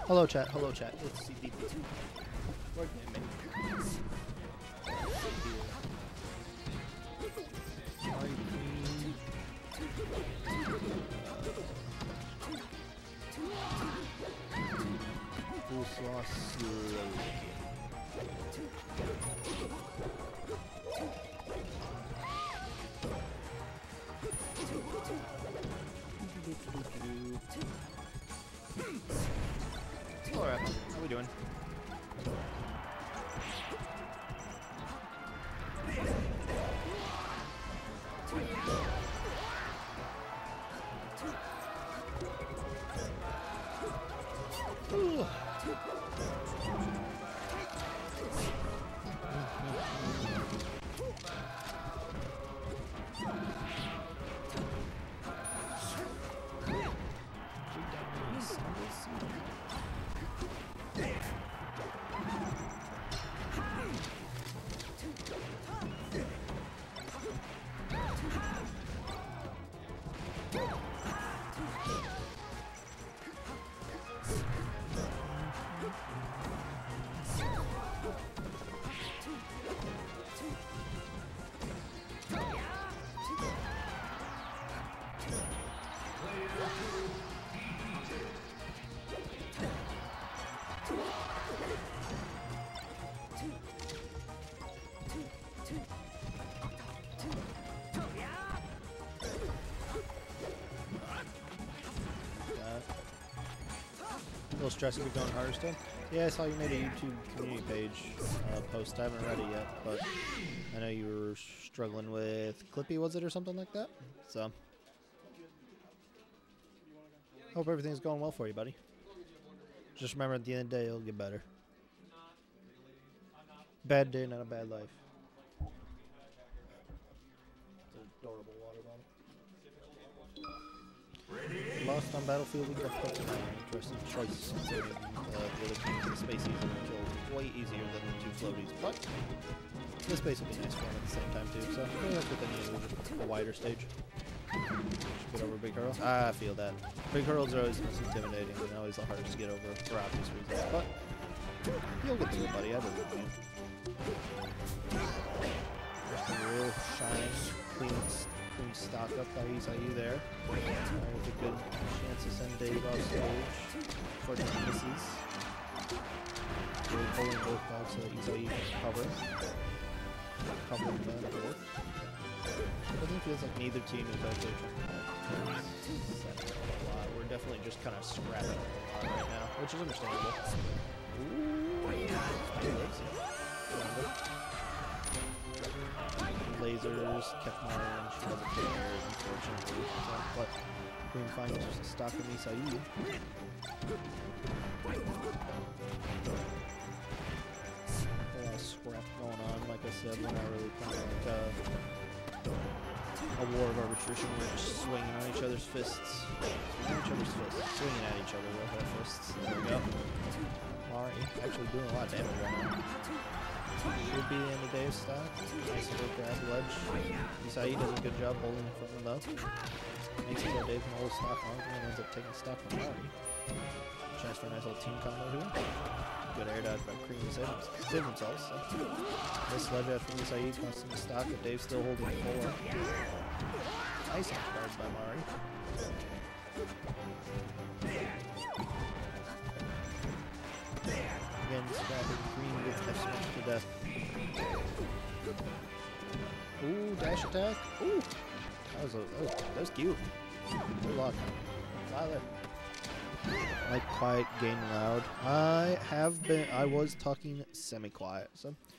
Hello chat, it's CDP2. Word gaming. Alright, how we doing? A little stressed if you're going Hearthstone. Yeah, I saw you made a YouTube community page post. I haven't read it yet, but I know you were struggling with Clippy, was it, or something like that? So, hope everything's going well for you, buddy. Just remember, at the end of the day, it'll get better. Bad day, not a bad life. It's an adorable water bottle. Lost on Battlefield, we got put in an interesting choice considering the other teams in the space season killed way easier than the two floaties, but this base will be nice for him at the same time too, so maybe that's what they need, a wider stage. Should get over Big Hurl. I feel that. Big Hurls are always the most intimidating and always the hardest to get over for obvious reasons, but you'll get through it, buddy, I believe in you. Just a real shine, clean stock up by Isai there. With a good chance to send Dave off stage for the misses. Really pulling both back so that Isai can cover. Cover the board. I think it feels like neither team is actually trying to set up a lot. We're definitely just kind of scrapping a lot right now, which is understandable. Lasers kept my range, she wasn't there, unfortunately. But Queen finds just a stock of Isai. Scrap going on, like I said, we're not really playing like a war of arbitration. We're just swinging on each other's fists. Swinging at each other with our fists. There we go. Mari actually doing a lot of damage right now. Should be in the Dave's stock. Nice little grab ledge. Isai does a good job holding in front of them though. Makes it so Dave can hold stock longer and ends up taking stock from Mari. Chance for a nice little team combo here. Good air dodge by Cream to save themselves. So. This ledge out from Isai constant stock, but Dave's still holding 4. Nice guard by Mari. Again, scrapping Green gets F smashed to death. Ooh, dash attack. Ooh, that was cute. Good luck. Tyler. Like quiet, game loud. I was talking semi-quiet, so